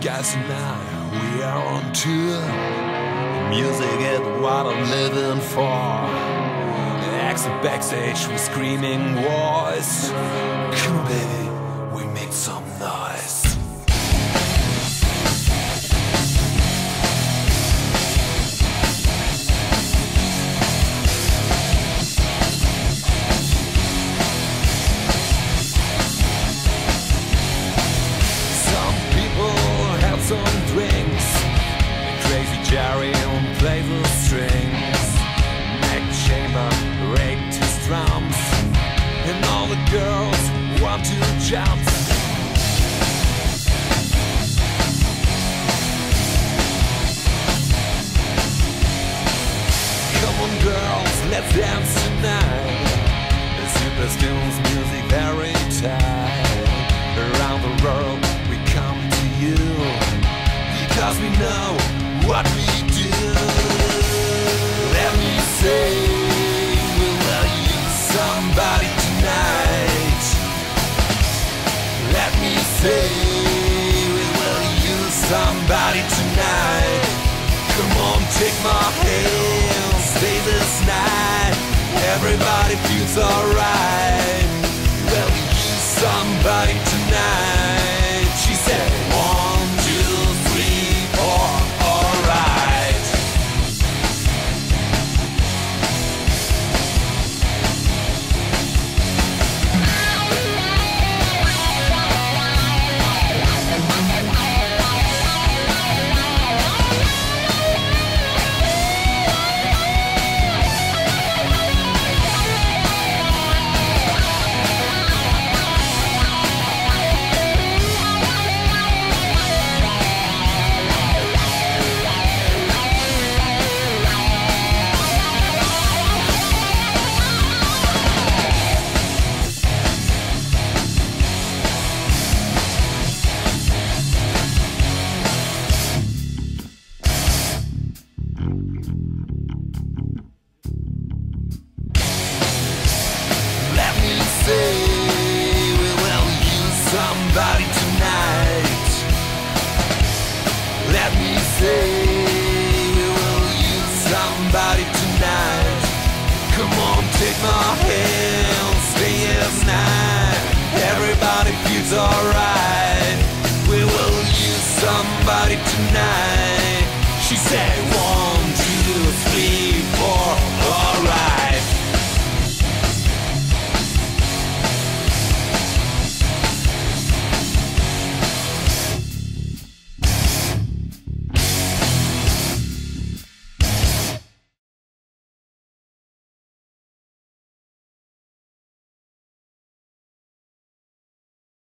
guys and I, we are on tour. Music is what I'm living for. Exit backstage with screaming voice. Come on, baby, we make some noise. Some drinks, Crazy Jerry plays the strings, Mac Chamber raked his drums, and all the girls want to jump. Come on girls, let's dance tonight. The Suprastone's music very tight. Around the world we come to you, because we know what we do. Let me say, we will use somebody tonight. Let me say, we will use somebody tonight. Come on, take my hand, stay this night. Everybody feels alright. Well, we use somebody tonight. She said, 1, 2, 3, 4, alright. Somebody tonight. Let me say, we will use somebody tonight. Come on, take my hand, stay as night. Everybody feels alright. We will use somebody tonight. She said, 1, 2, 3, 4.